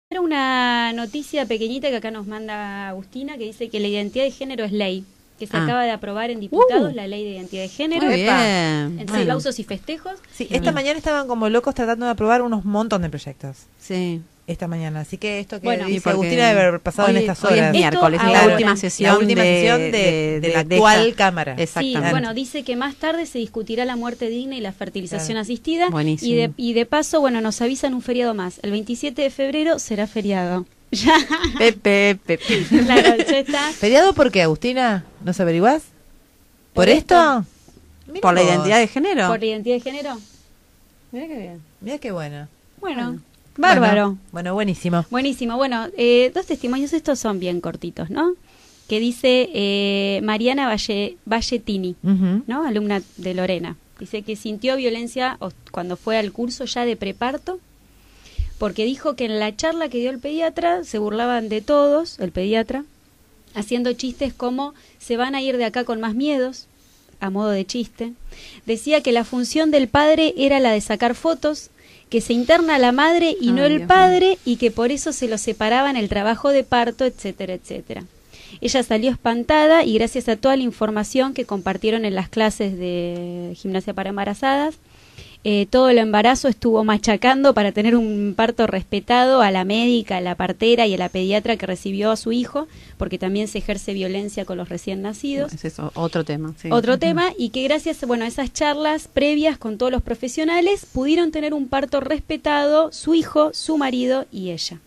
Era una noticia pequeñita que acá nos manda Agustina, que dice que la identidad de género es ley, que se acaba de aprobar en diputados la ley de identidad de género. Muy bien. Entre Bueno. aplausos y festejos. Sí, esta mañana estaban como locos tratando de aprobar unos montón de proyectos. Sí. Esta mañana, así que esto que Bueno, dice porque Agustina debe haber pasado en estas Hoy horas. es miércoles, Esto es la ahora. última La sesión, última sesión de la actual esta- Cámara. Sí, Exactamente. bueno, dice que más tarde se discutirá la muerte digna y la fertilización Claro. asistida. Buenísimo. Y de paso, bueno, nos avisan un feriado más. El 27 de febrero será feriado. Ya, Pepe. claro, ya está. ¿Feriado por qué, Agustina? ¿Nos averiguás? ¿Por Por esto? Mira Por la vos. identidad de género. ¿Por identidad de género? Mira qué bien. Mira qué bueno. Bueno, bárbaro. Bueno, buenísimo. Buenísimo. Bueno, dos testimonios, estos son bien cortitos, ¿no? Que dice Mariana Valletini, Ujú. ¿no? Alumna de Lorena. Dice que sintió violencia cuando fue al curso ya de preparto, porque dijo que en la charla que dio el pediatra se burlaban de todos, el pediatra, haciendo chistes como se van a ir de acá con más miedos, a modo de chiste. Decía que la función del padre era la de sacar fotos, que se interna la madre y no Ay, el Dios padre, y que por eso se lo separaban el trabajo de parto, etcétera, etcétera. Ella salió espantada y gracias a toda la información que compartieron en las clases de gimnasia para embarazadas, todo el embarazo estuvo machacando para tener un parto respetado a la médica, a la partera y a la pediatra que recibió a su hijo, porque también se ejerce violencia con los recién nacidos. Es eso, otro tema. Sí. Otro tema, y que gracias, bueno, a esas charlas previas con todos los profesionales pudieron tener un parto respetado, su hijo, su marido y ella.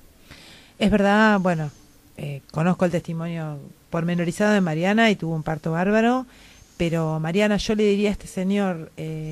Es verdad, bueno, conozco el testimonio pormenorizado de Mariana y tuvo un parto bárbaro, pero Mariana, yo le diría a este señor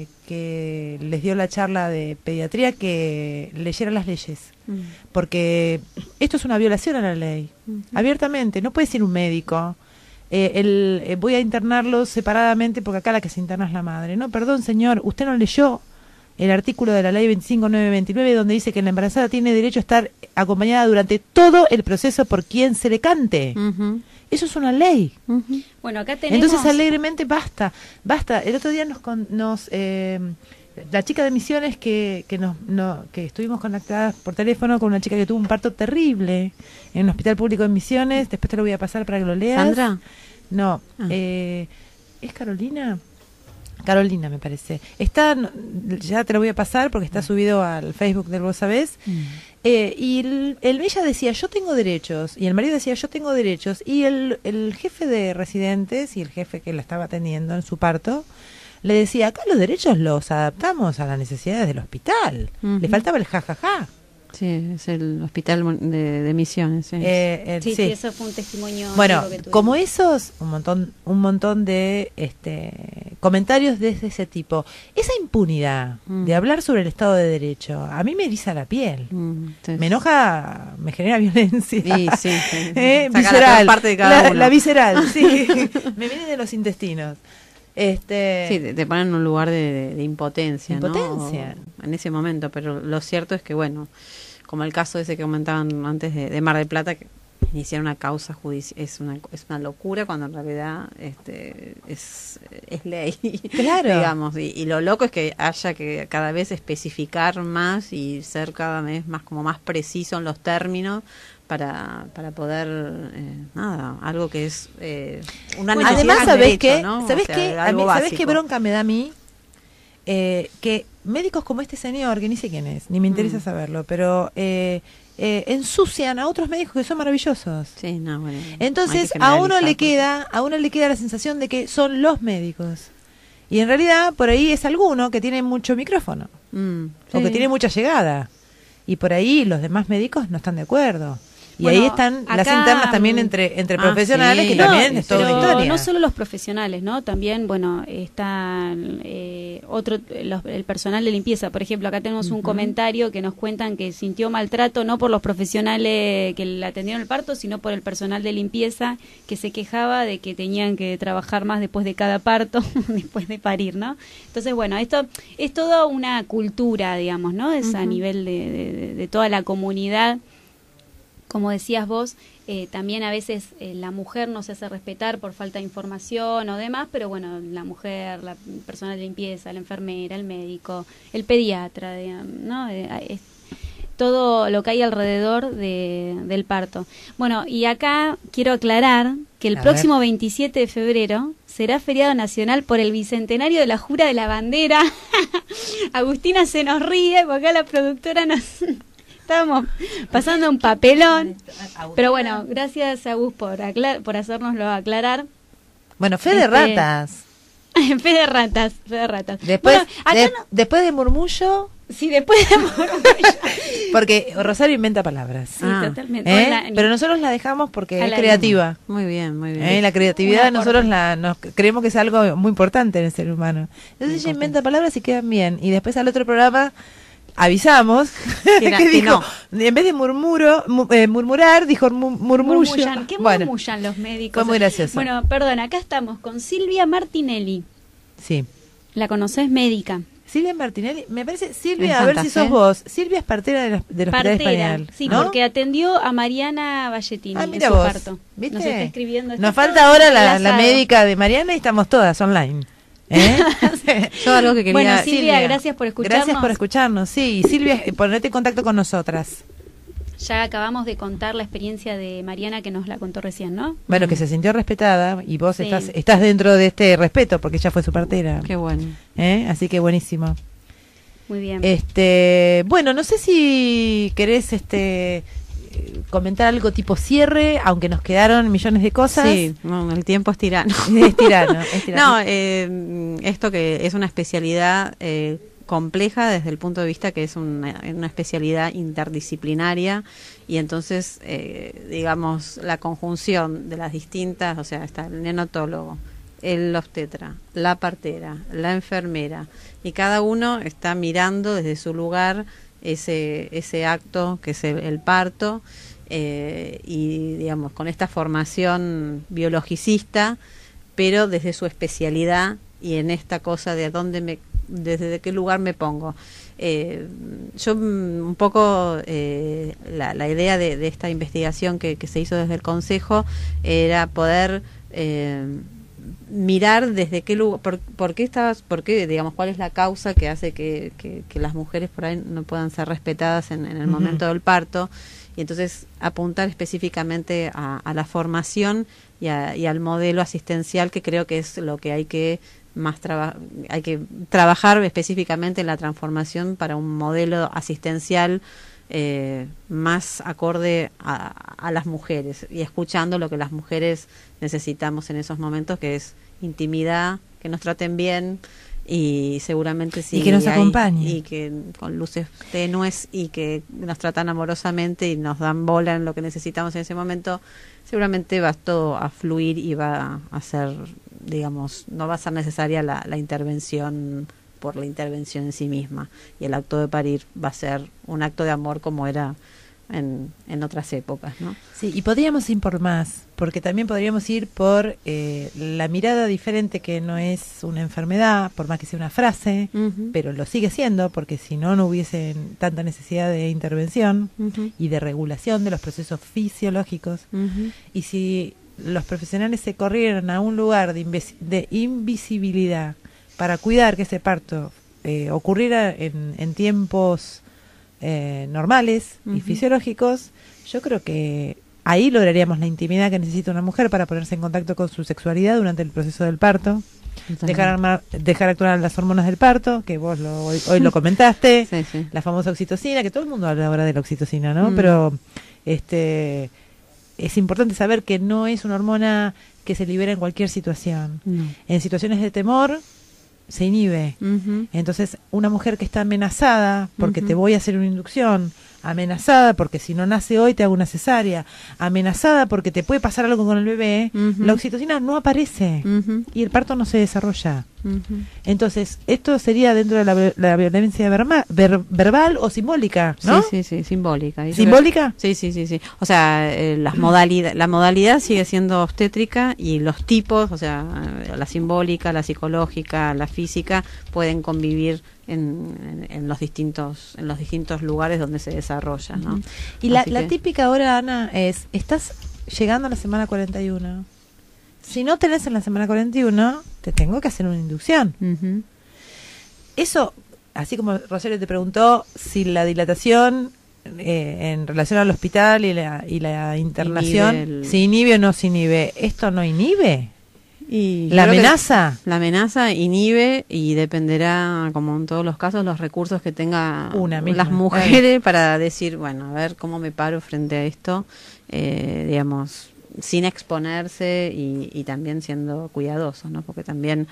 que les dio la charla de pediatría que leyera las leyes, porque esto es una violación a la ley, abiertamente, no puede ser un médico. Voy a internarlo separadamente porque acá la que se interna es la madre. No, perdón señor, usted no leyó el artículo de la ley 25929 donde dice que la embarazada tiene derecho a estar acompañada durante todo el proceso por quien se le cante. Ujú, Eso es una ley. ujú. Bueno, acá tenemos... Entonces alegremente basta. El otro día la chica de Misiones que estuvimos conectadas por teléfono con una chica que tuvo un parto terrible en un hospital público de Misiones, después te lo voy a pasar para que lo leas. ¿Sandra? No, Ah. ¿es Carolina? Carolina, me parece. Ya te lo voy a pasar porque está subido al Facebook del Vos Sabés. Y ella decía, yo tengo derechos. Y el marido decía, yo tengo derechos. Y el jefe de residentes y el jefe que la estaba atendiendo en su parto le decía, acá los derechos los adaptamos a las necesidades del hospital. Ujú. Le faltaba el jajaja. Sí, es el hospital de Misiones. Sí. Sí, eso fue un testimonio. Bueno, vivo que tuvimos. como esos, un montón de comentarios de ese tipo. Esa impunidad de hablar sobre el Estado de Derecho, a mí me eriza la piel. Sí. Me enoja, me genera violencia. Sí. Saca la Visceral. peor parte de cada uno. La visceral, sí. Me viene de los intestinos. Sí, te ponen en un lugar de impotencia, Impotencia. ¿no? En ese momento, pero lo cierto es que, bueno, como el caso ese que comentaban antes de Mar del Plata, que iniciar una causa judicial es una locura cuando en realidad es ley, Claro. digamos, y lo loco es que haya que cada vez especificar más y ser cada vez más preciso en los términos para poder algo que es una Bueno, necesidad, además, un ¿sabés derecho, qué? ¿no? ¿Sabés O sea, qué? algo ¿Sabés básico. qué bronca me da a mí? Que médicos como este señor, que ni sé quién es, ni me interesa saberlo, pero ensucian a otros médicos que son maravillosos. Sí, no, bueno, Entonces hay que a uno generalizar, le queda la sensación de que son los médicos. Y en realidad por ahí es alguno que tiene mucho micrófono o que sí. tiene mucha llegada. Y por ahí los demás médicos no están de acuerdo. Y Bueno, ahí están las acá, internas también entre profesionales, sí. que también es toda pero una historia. no solo los profesionales, ¿no? También, bueno, están el personal de limpieza. Por ejemplo, acá tenemos un comentario que nos cuentan que sintió maltrato no por los profesionales que le atendieron el parto, sino por el personal de limpieza que se quejaba de que tenían que trabajar más después de cada parto, después de parir, ¿no? Entonces, bueno, esto es toda una cultura, digamos, ¿no? Es a nivel de toda la comunidad. Como decías vos, también a veces la mujer no se hace respetar por falta de información o demás, pero bueno, la mujer, la persona de limpieza, la enfermera, el médico, el pediatra, digamos, ¿no? todo lo que hay alrededor del parto. Bueno, y acá quiero aclarar que el próximo 27 de febrero será feriado nacional por el bicentenario de la Jura de la Bandera. Agustina se nos ríe porque acá la productora nos... Estábamos pasando un papelón. Pero bueno, gracias Agus por hacérnoslo aclarar. Bueno, fe de ratas. Fe de ratas. Después, bueno, acá después de murmullo... Sí, después de murmullo. Porque Rosario inventa palabras. Sí, totalmente. Pero nosotros la dejamos porque es creativa. Muy bien, muy bien. La creatividad nosotros nos creemos que es algo muy importante en el ser humano. Entonces ella inventa palabras y quedan bien. Y después al otro programa avisamos que dijo, en vez de murmurar, dijo murmullo. ¿Qué murmullan los médicos? Fue muy gracioso. Bueno, perdón, acá estamos con Silvia Martinelli. Sí. ¿La conocés? Médica. Silvia Martinelli, me parece, Silvia, a ver si sos vos. Silvia es partera del Hospital Español. Sí, ¿no? Porque atendió a Mariana Ballettini en su vos, parto. ¿viste? Nos está escribiendo. Nos falta ahora la médica de Mariana y estamos todas online. Yo algo que quería... Bueno, Silvia, gracias por escucharnos. Gracias por escucharnos, sí. Silvia, ponete en contacto con nosotras. Ya acabamos de contar la experiencia de Mariana que nos la contó recién, ¿no? Bueno, que se sintió respetada y vos estás dentro de este respeto porque ella fue su partera. Qué bueno. Así que buenísimo. Muy bien. Bueno, no sé si querés comentar algo tipo cierre, aunque nos quedaron millones de cosas. Sí, el tiempo es tirano. Es tirano. No, esto que es una especialidad compleja desde el punto de vista que es una especialidad interdisciplinaria y entonces, digamos, la conjunción de las distintas, o sea, está el neonatólogo, el obstetra, la partera, la enfermera, y cada uno está mirando desde su lugar ese acto que es el parto, y digamos, con esta formación biologicista, pero desde su especialidad y en esta cosa de desde qué lugar me pongo. Yo un poco la idea de esta investigación que se hizo desde el Consejo era poder mirar desde qué lugar, por qué, digamos, cuál es la causa que hace que las mujeres por ahí no puedan ser respetadas en el momento del parto, y entonces apuntar específicamente a la formación y al modelo asistencial, que creo que es lo que hay que trabajar específicamente en la transformación para un modelo asistencial más acorde a las mujeres, y escuchando lo que las mujeres necesitamos en esos momentos, que es intimidad, que nos traten bien, y seguramente sí, y que nos acompañen, y que con luces tenues, y que nos tratan amorosamente y nos dan bola en lo que necesitamos en ese momento. Seguramente va todo a fluir y va a ser, digamos, no va a ser necesaria la intervención por la intervención en sí misma, y el acto de parir va a ser un acto de amor como era en otras épocas, ¿no? Sí, y podríamos ir por más, porque también podríamos ir por la mirada diferente, que no es una enfermedad, por más que sea una frase, pero lo sigue siendo, porque si no, no hubiese tanta necesidad de intervención y de regulación de los procesos fisiológicos. Y si los profesionales se corrieran a un lugar de invisibilidad para cuidar que ese parto ocurriera en tiempos normales y fisiológicos, yo creo que ahí lograríamos la intimidad que necesita una mujer para ponerse en contacto con su sexualidad durante el proceso del parto, dejar actuar las hormonas del parto, que vos hoy lo comentaste, sí. La famosa oxitocina, que todo el mundo habla ahora de la oxitocina, ¿no? Pero es importante saber que no es una hormona que se libera en cualquier situación. En situaciones de temor se inhibe. Entonces, una mujer que está amenazada porque te voy a hacer una inducción, amenazada porque si no nace hoy te hago una cesárea, amenazada porque te puede pasar algo con el bebé, la oxitocina no aparece y el parto no se desarrolla. Entonces, esto sería dentro de la violencia verbal o simbólica, ¿no? Sí, simbólica. ¿Simbólica? Sí. O sea, la modalidad sigue siendo obstétrica, y los tipos, o sea, la simbólica, la psicológica, la física, pueden convivir en los distintos lugares donde se desarrolla, ¿no? Y la típica ahora, Ana, estás llegando a la semana 41. Si no tenés en la semana 41, te tengo que hacer una inducción. Eso, así como Rosario te preguntó si la dilatación en relación al hospital y la internación, ¿se inhibe o no se inhibe? ¿Esto no inhibe? Y ¿La amenaza? La amenaza inhibe y dependerá, como en todos los casos, los recursos que tengan las mujeres para decir, bueno, a ver cómo me paro frente a esto, digamos, sin exponerse y también siendo cuidadosos, ¿no? Porque también,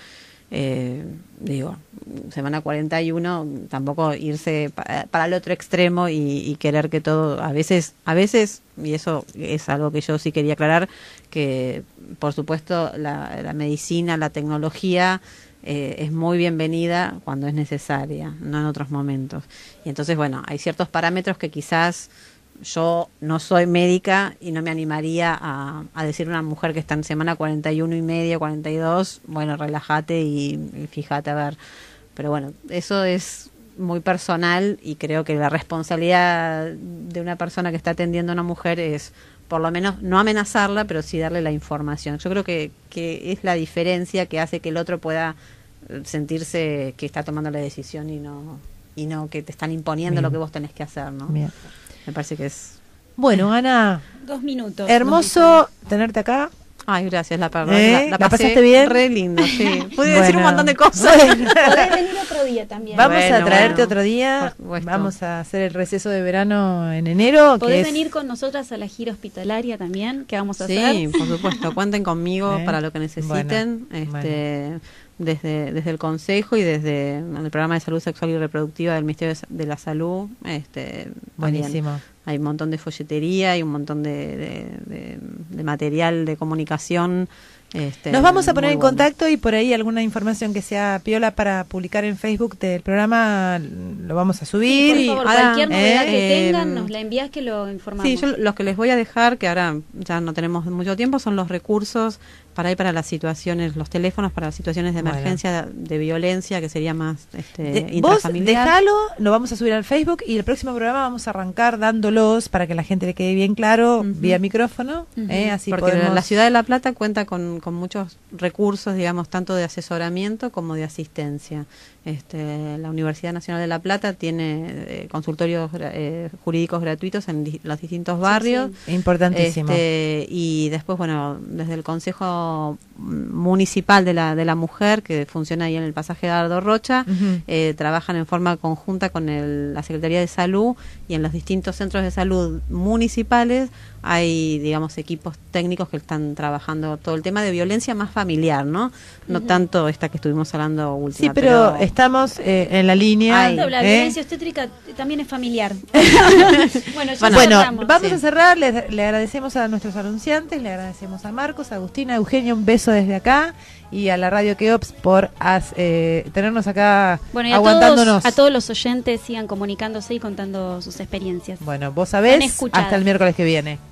digo, semana 41, tampoco irse para el otro extremo y querer que todo, a veces, y eso es algo que yo sí quería aclarar, que por supuesto la medicina, la tecnología es muy bienvenida cuando es necesaria, no en otros momentos. Y entonces, bueno, hay ciertos parámetros que quizás yo no soy médica y no me animaría a decir a una mujer que está en semana 41 y media, 42, bueno, relájate y fíjate a ver. Pero bueno, eso es muy personal y creo que la responsabilidad de una persona que está atendiendo a una mujer es por lo menos no amenazarla, pero sí darle la información. Yo creo que es la diferencia que hace que el otro pueda sentirse que está tomando la decisión y no que te están imponiendo lo que vos tenés que hacer, ¿no? Bien. Me parece que es... Bueno, Ana, 2 minutos. Hermoso tenerte acá. Ay, gracias, la pasaste bien? Re lindo, sí. Pude decir un montón de cosas. Podés venir otro día también. Vamos a traerte otro día. Vamos a hacer el receso de verano en enero. Podés venir con nosotras a la gira hospitalaria también, que vamos a hacer. Sí, por supuesto. Cuenten conmigo para lo que necesiten. Desde el Consejo y desde el Programa de Salud Sexual y Reproductiva del Ministerio de la Salud. Buenísimo. Hay un montón de folletería, hay un montón de material de comunicación. Nos vamos a poner en contacto y por ahí alguna información que sea piola para publicar en Facebook del programa lo vamos a subir. Sí, por favor, cualquier novedad que tengan, nos la envías que lo informamos. Sí, yo los que les voy a dejar, que ahora ya no tenemos mucho tiempo, son los recursos para las situaciones, los teléfonos para las situaciones de emergencia, de violencia, que sería más intrafamiliar. Vos dejalo, lo vamos a subir al Facebook y el próximo programa vamos a arrancar dándolos para que la gente le quede bien claro, vía micrófono. Así porque podemos... la Ciudad de La Plata cuenta con muchos recursos, digamos, tanto de asesoramiento como de asistencia. La Universidad Nacional de La Plata tiene consultorios jurídicos gratuitos en los distintos barrios. Sí. Importantísimo. Y después, bueno, desde el Consejo Municipal de la Mujer, que funciona ahí en el pasaje de Dardo Rocha, trabajan en forma conjunta con la Secretaría de Salud, y en los distintos centros de salud municipales hay, digamos, equipos técnicos que están trabajando todo el tema de violencia más familiar, ¿no? No tanto esta que estuvimos hablando última. Sí, pero estamos en la línea. La violencia obstétrica también es familiar. Vamos a cerrar. Le agradecemos a nuestros anunciantes, le agradecemos a Marcos, a Agustina, a Eugenia, un beso desde acá, y a la Radio Keops por tenernos acá aguantándonos. A todos los oyentes, sigan comunicándose y contando sus experiencias. Bueno, vos sabés, hasta el miércoles que viene.